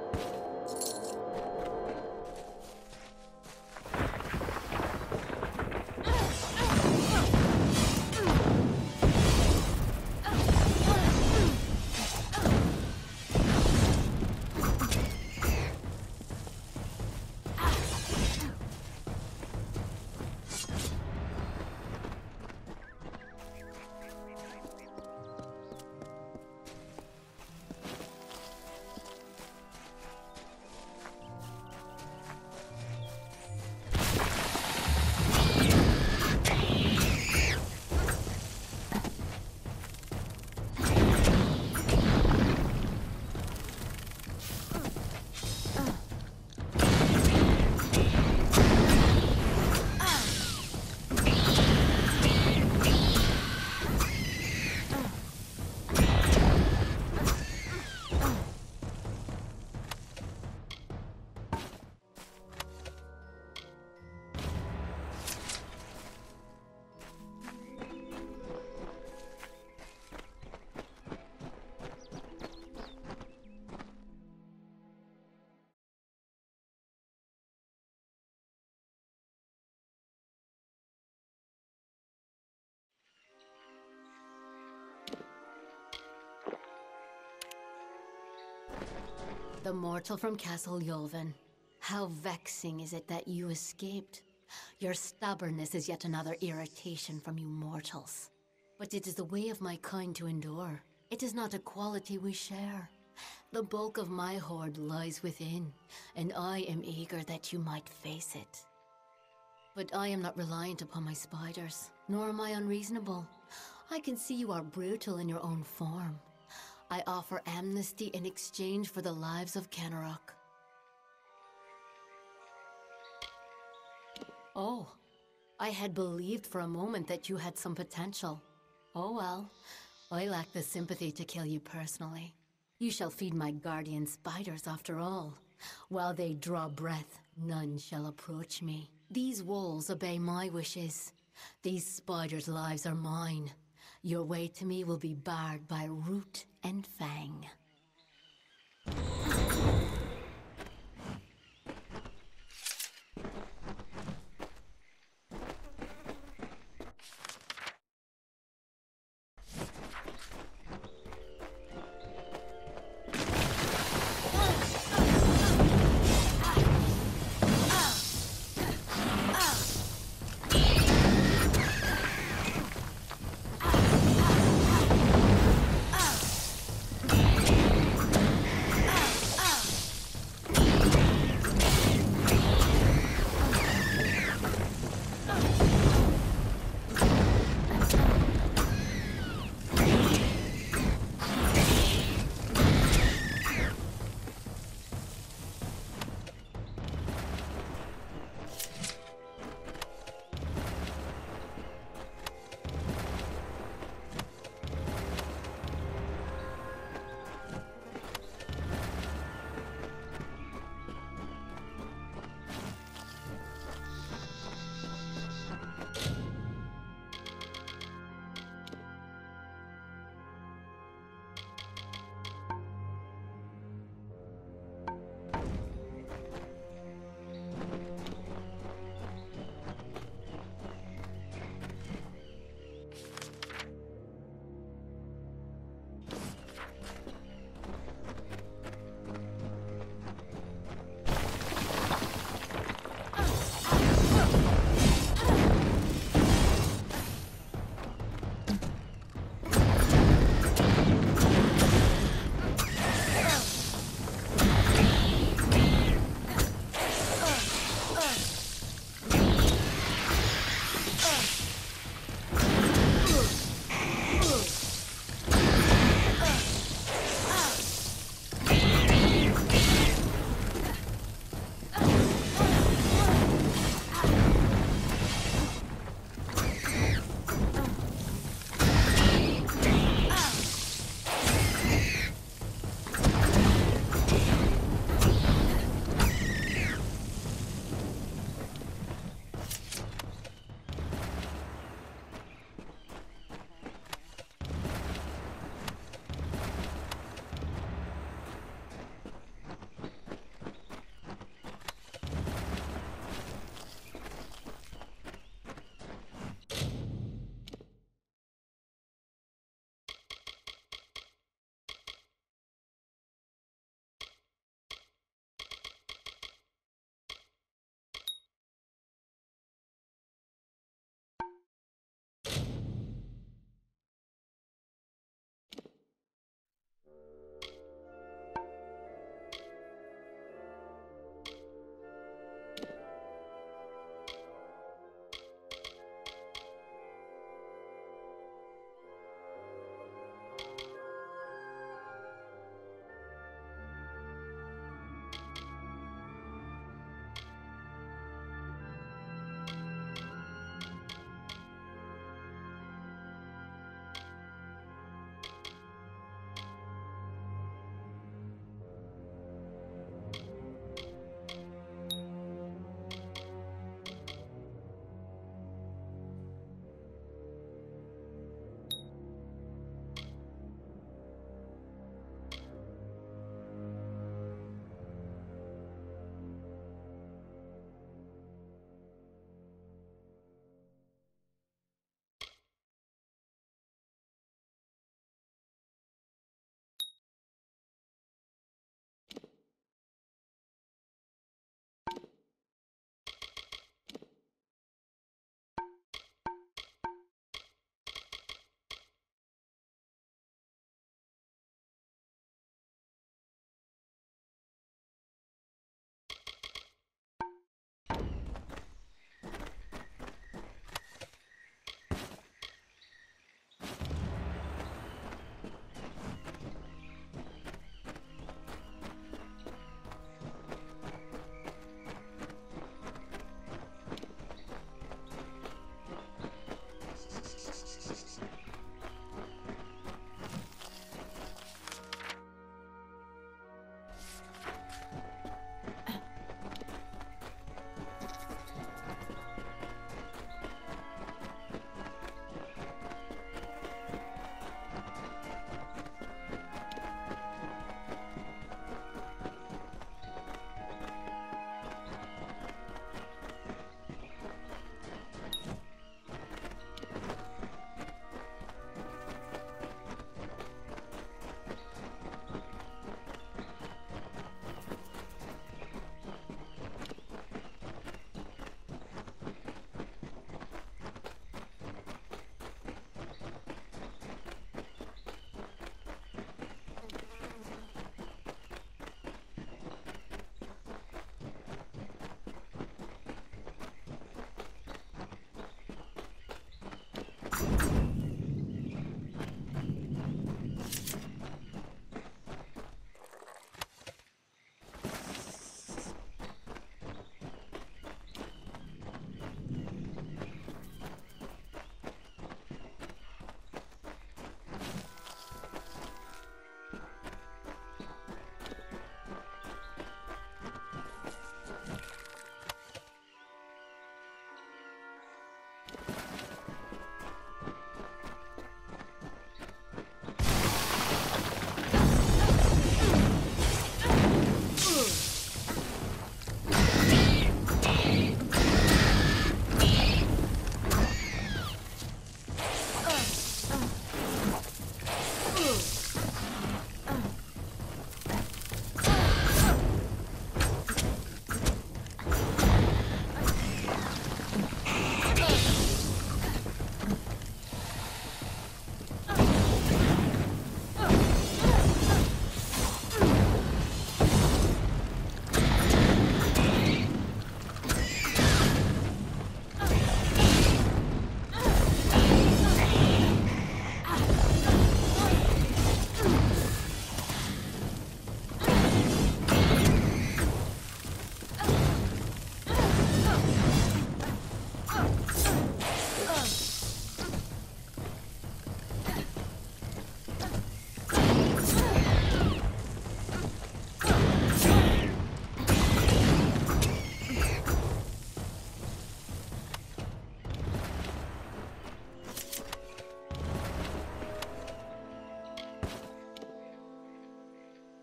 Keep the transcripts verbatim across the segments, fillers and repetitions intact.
The mortal from Castle Yulvin. How vexing is it that you escaped? Your stubbornness is yet another irritation from you mortals. But it is the way of my kind to endure. It is not a quality we share. The bulk of my hoard lies within, and I am eager that you might face it. But I am not reliant upon my spiders, nor am I unreasonable. I can see you are brutal in your own form. I offer amnesty in exchange for the lives of Kenarok. Oh, I had believed for a moment that you had some potential. Oh well, I lack the sympathy to kill you personally. You shall feed my guardian spiders after all. While they draw breath, none shall approach me. These wolves obey my wishes. These spiders' lives are mine. Your way to me will be barred by root and fang. Ah!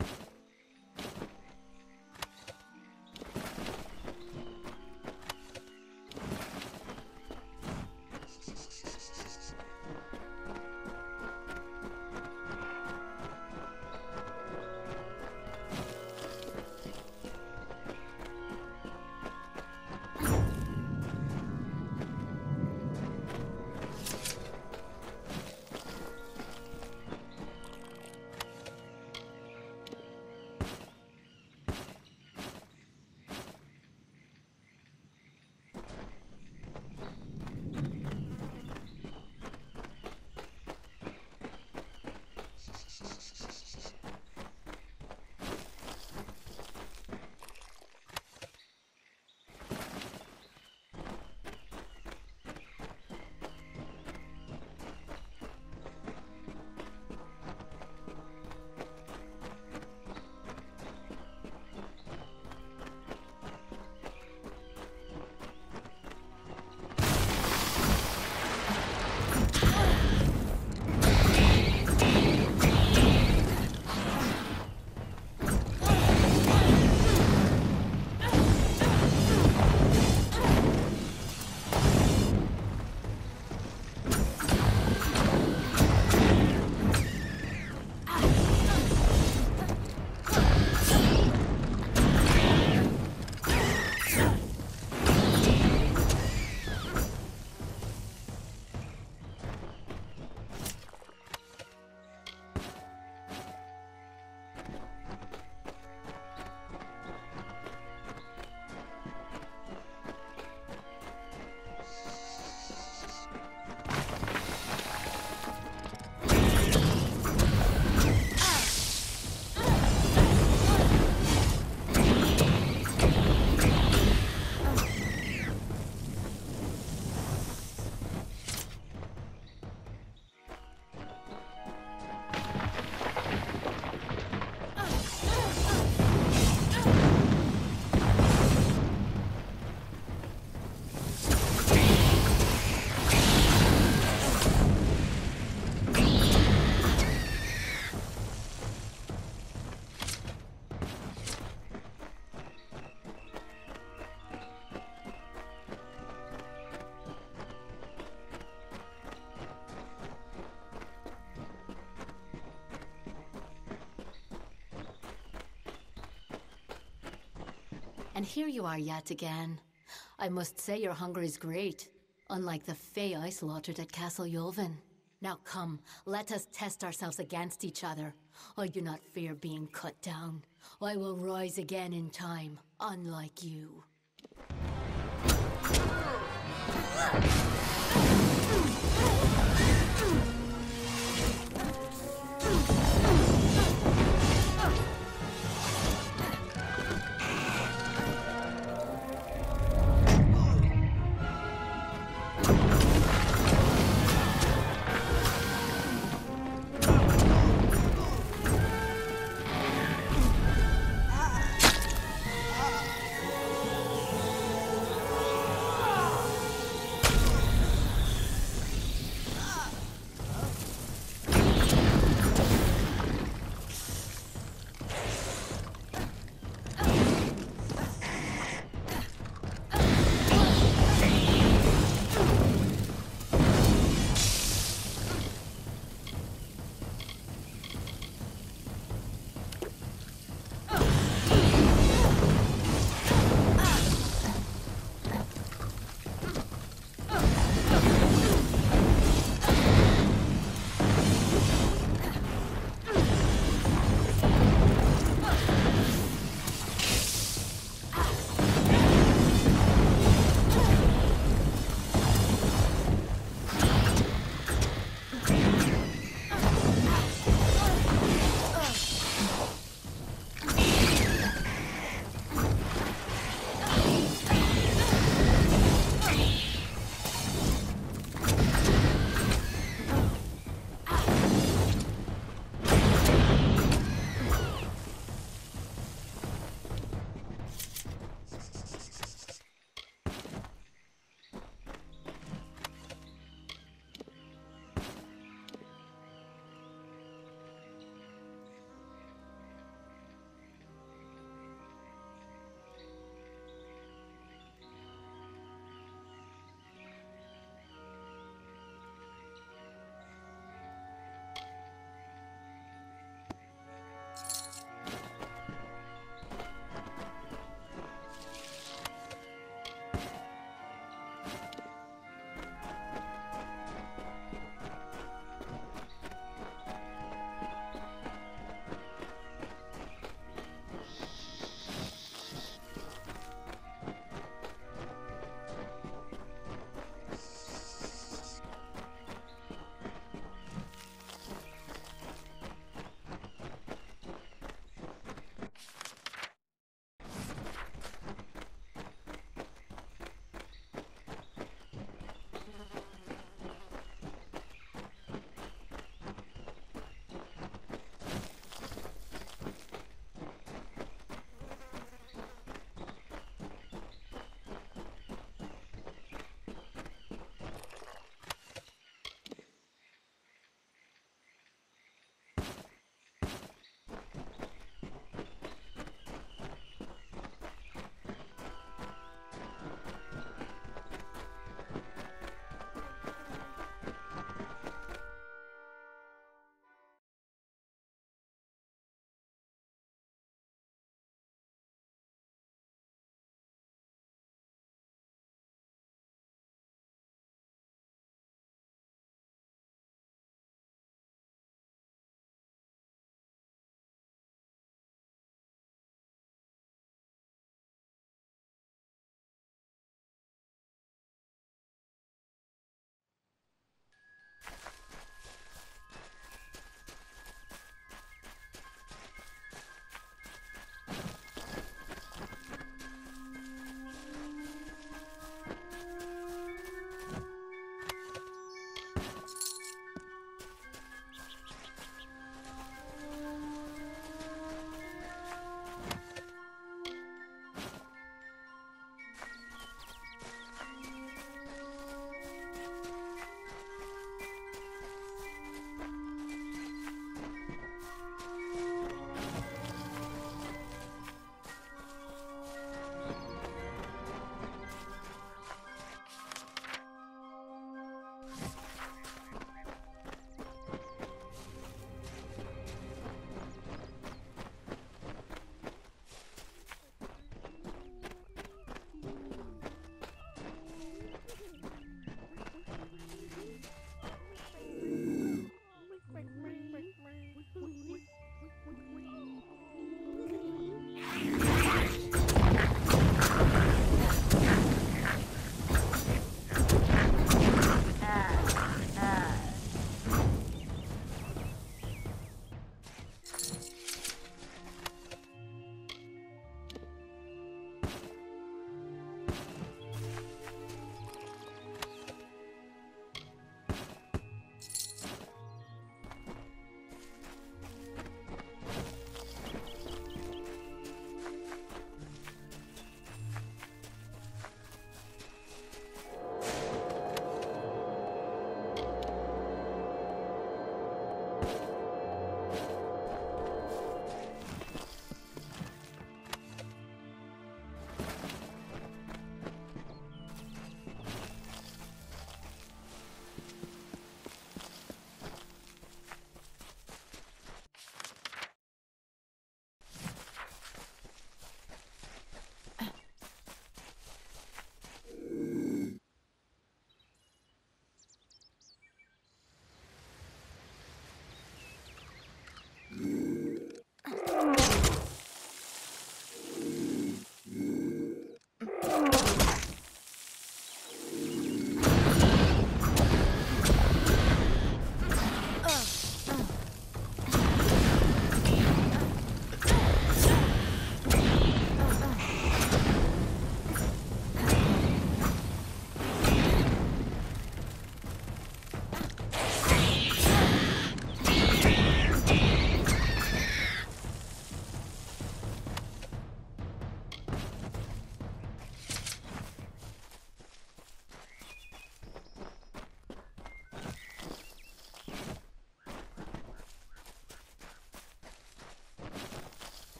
And here you are yet again. I must say your hunger is great, unlike the Fae I slaughtered at Castle Yulvin. Now come, let us test ourselves against each other. I do not fear being cut down. I will rise again in time, unlike you.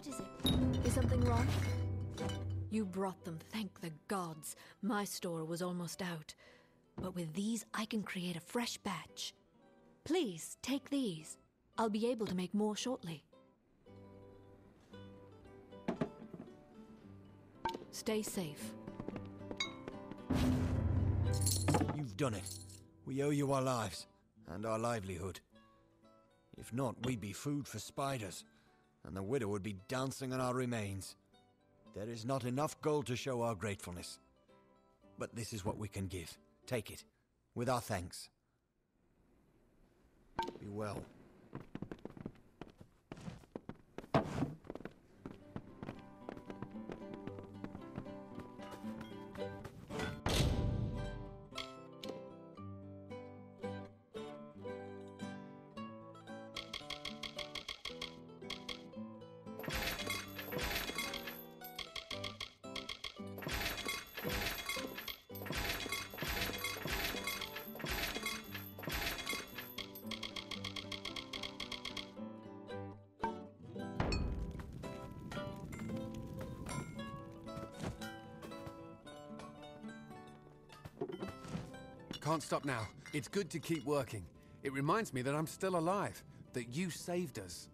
What is it? Is something wrong? You brought them, thank the gods. My store was almost out. But with these, I can create a fresh batch. Please, take these. I'll be able to make more shortly. Stay safe. You've done it. We owe you our lives, and our livelihood. If not, we'd be food for spiders, and the widow would be dancing on our remains. There is not enough gold to show our gratefulness. But this is what we can give. Take it, with our thanks. Be well. Can't stop now. It's good to keep working. It reminds me that I'm still alive, that you saved us.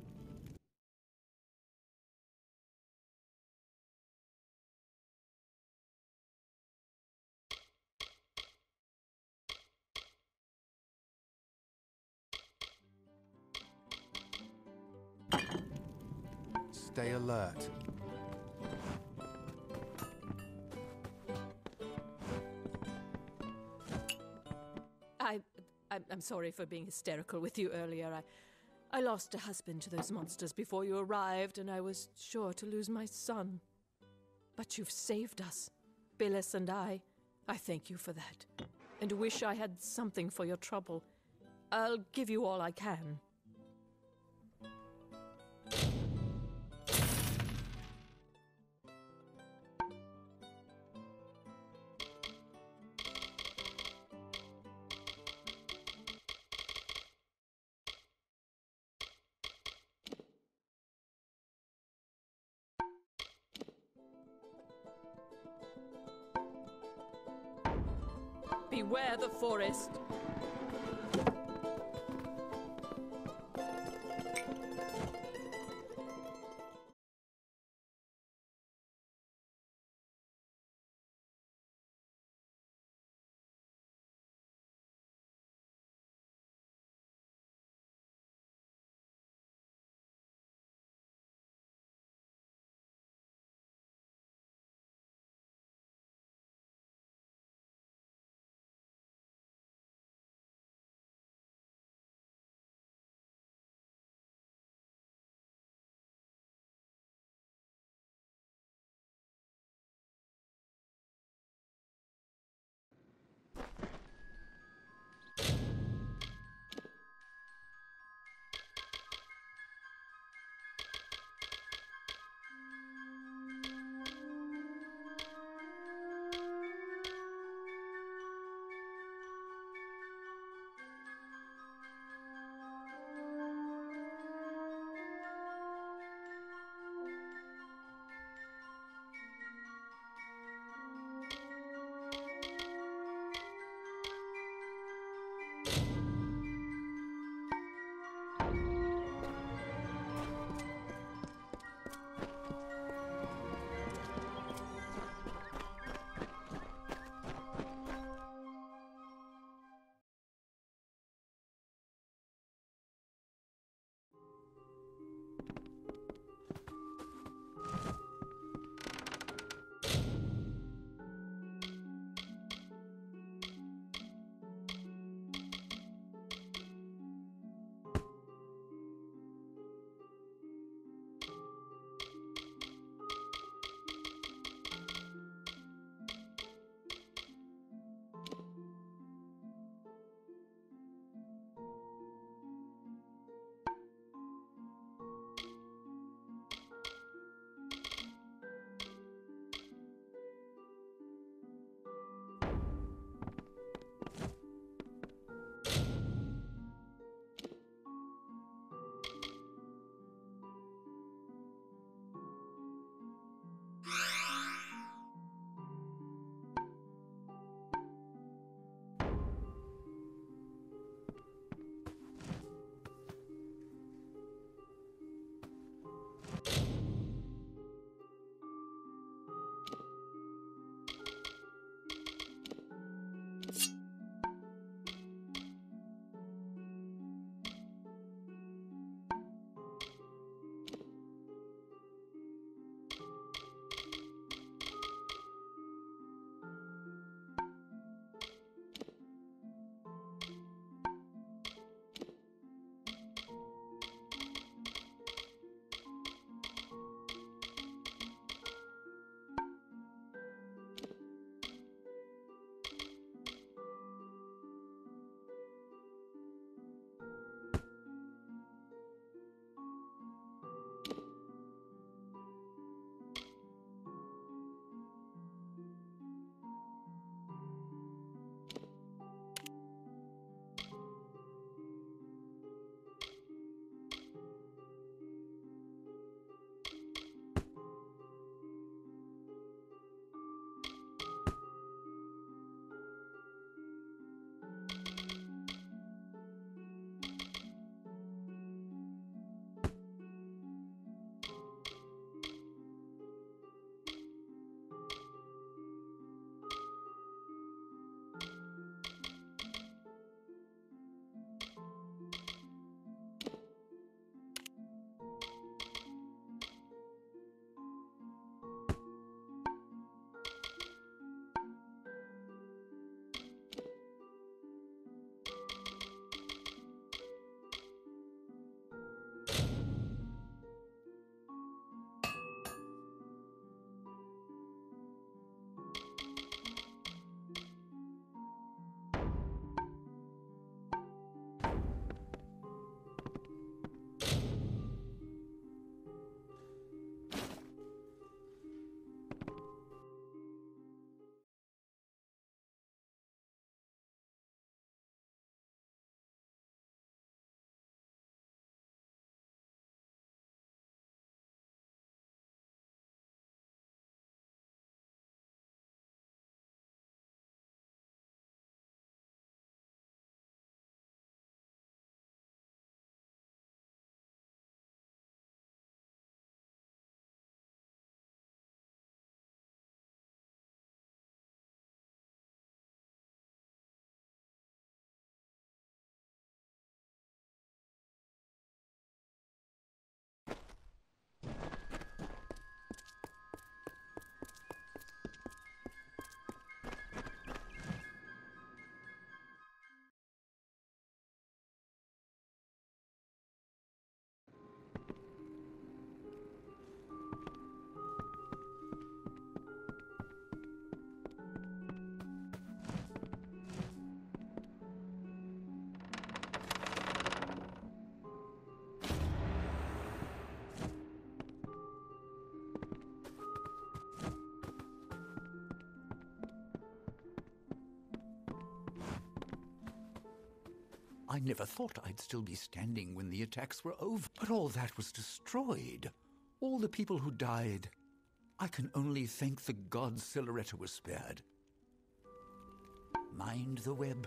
Stay alert. I, I'm, I'm sorry for being hysterical with you earlier. I, I lost a husband to those monsters before you arrived, and I was sure to lose my son. But you've saved us, Billis and I. I thank you for that, and wish I had something for your trouble. I'll give you all I can. Beware the forest! I never thought I'd still be standing when the attacks were over. But all that was destroyed. All the people who died. I can only thank the gods Siluretta was spared. Mind the web.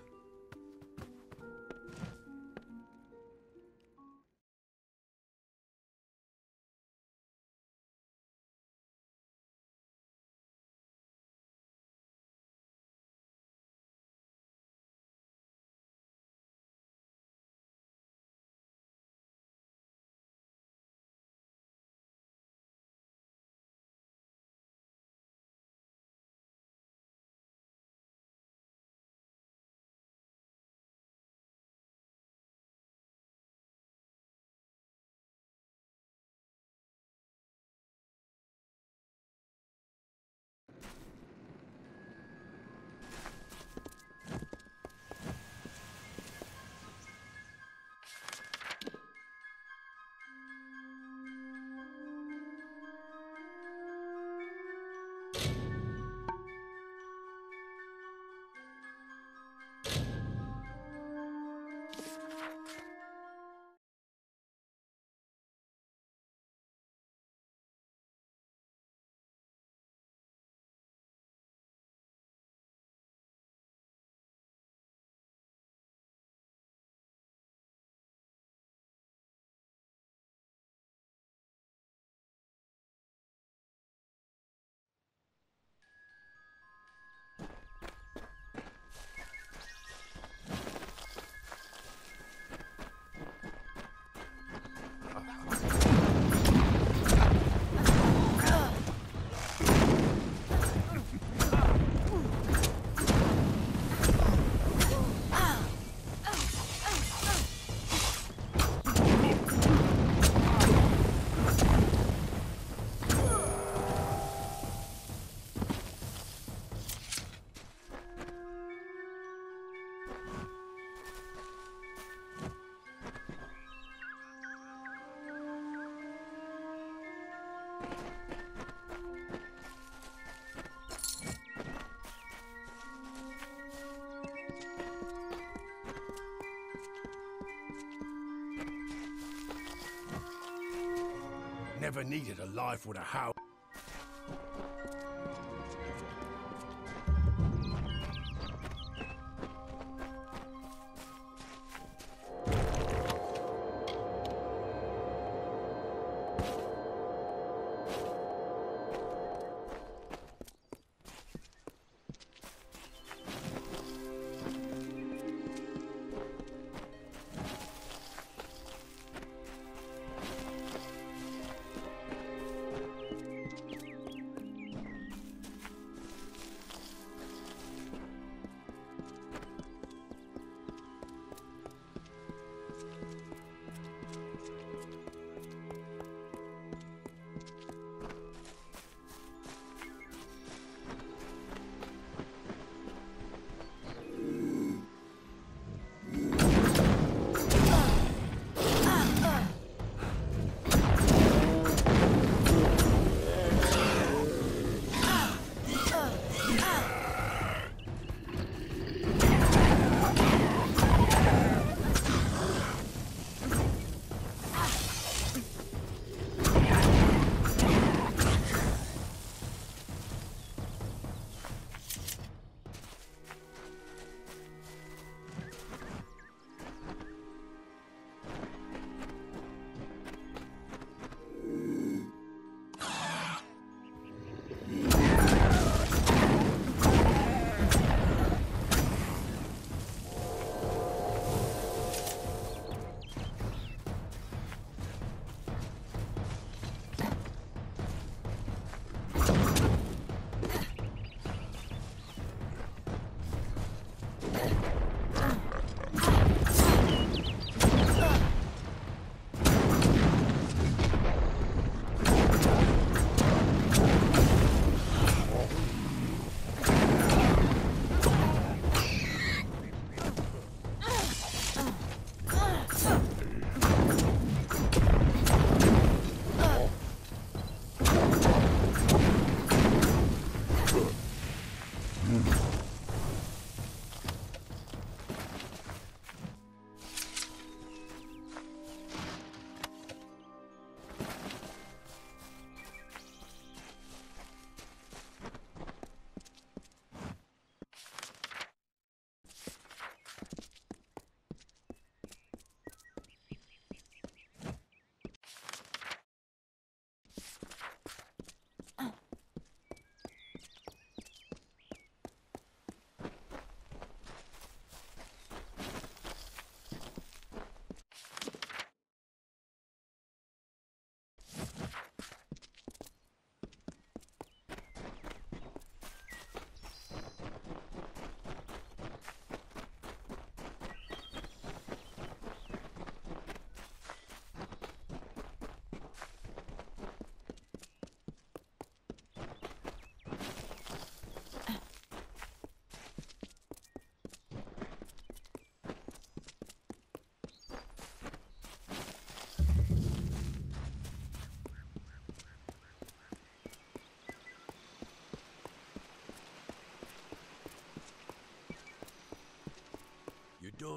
Never needed a life with a house.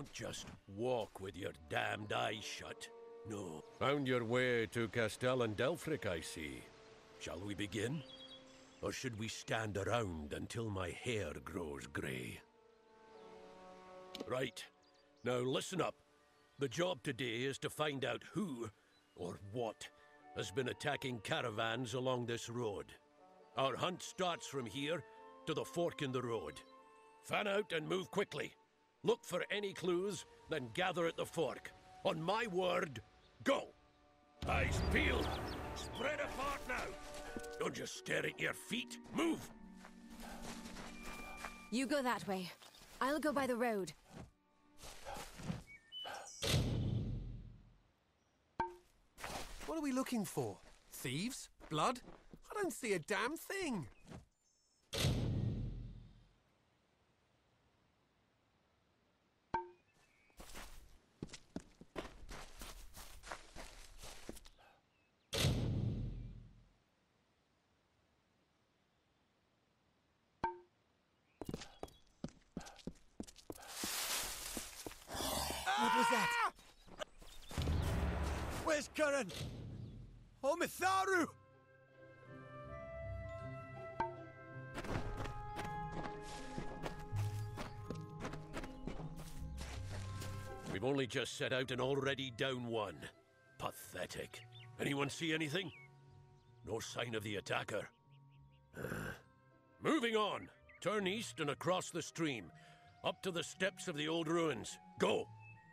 can't just walk with your damned eyes shut. No. Found your way to Castellan Delphric, I see. Shall we begin? Or should we stand around until my hair grows grey? Right. Now listen up. The job today is to find out who, or what, has been attacking caravans along this road. Our hunt starts from here to the fork in the road. Fan out and move quickly. Look for any clues, then gather at the fork. On my word, go! Eyes peeled. Spread apart now. Don't just stare at your feet. Move! You go that way. I'll go by the road. What are we looking for? Thieves? Blood? I don't see a damn thing. What was that? Where's Curran? Oh, Mitharu! We've only just set out and already down one. Pathetic. Anyone see anything? No sign of the attacker. Moving on. Turn east and across the stream. Up to the steps of the old ruins. Go!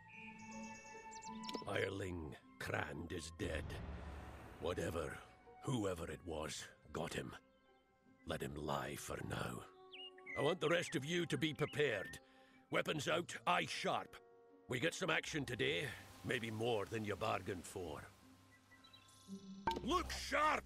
Hireling Crand is dead. Whatever, whoever it was, got him. Let him lie for now. I want the rest of you to be prepared. Weapons out, eyes sharp. We get some action today, maybe more than you bargained for. Look sharp!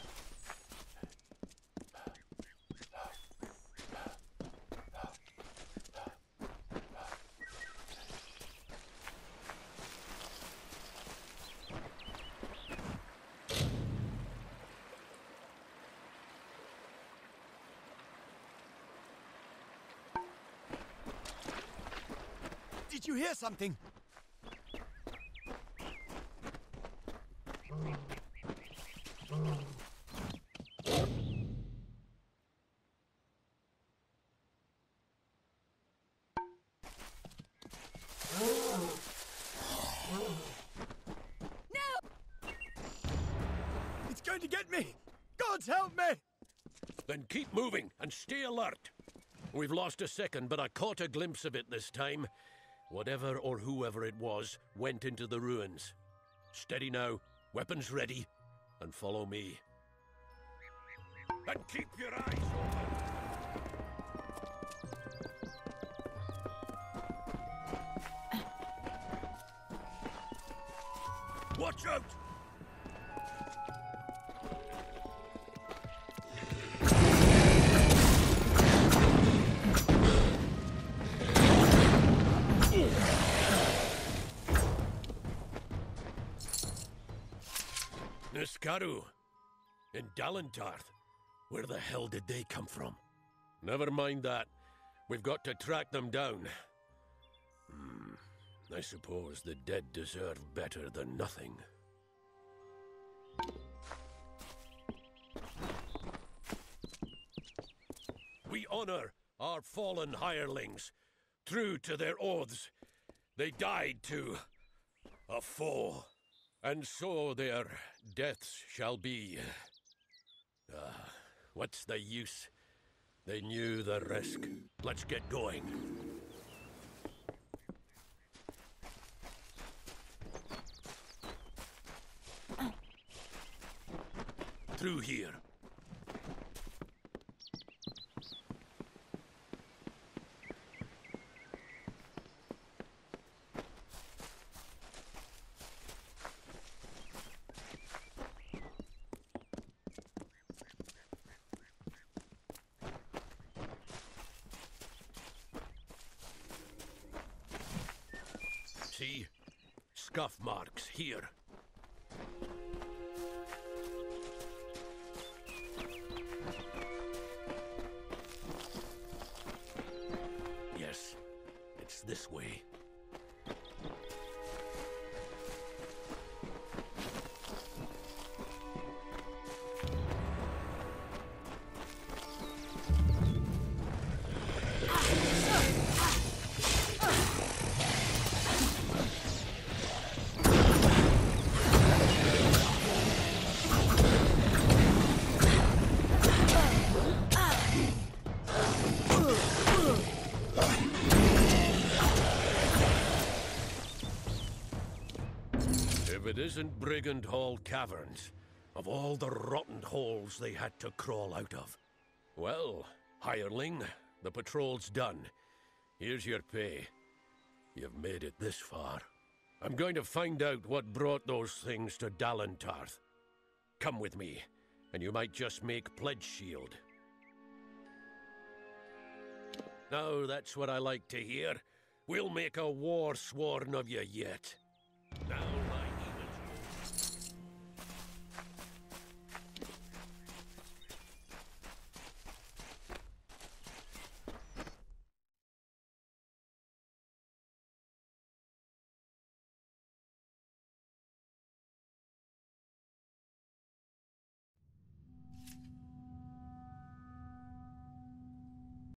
Did you hear something? It's going to get me! Gods help me! Then keep moving and stay alert. We've lost a second, but I caught a glimpse of it this time. Whatever or whoever it was went into the ruins. Steady now, weapons ready, and follow me. And keep your eyes open! Watch out! Niskaru, in Dalentarth. Where the hell did they come from? Never mind that. We've got to track them down. Hmm. I suppose the dead deserve better than nothing. We honor our fallen hirelings, true to their oaths. They died to a foe, and so their deaths shall be. Ah, uh, what's the use? They knew the risk. Let's get going. Through here. See? Scuff marks here. Yes, it's this way. it isn't Brigand Hall Caverns, of all the rotten holes they had to crawl out of. Well, hireling, the patrol's done. Here's your pay. You've made it this far. I'm going to find out what brought those things to Dalentarth. Come with me, and you might just make pledge shield. Now that's what I like to hear. We'll make a Warsworn of you yet.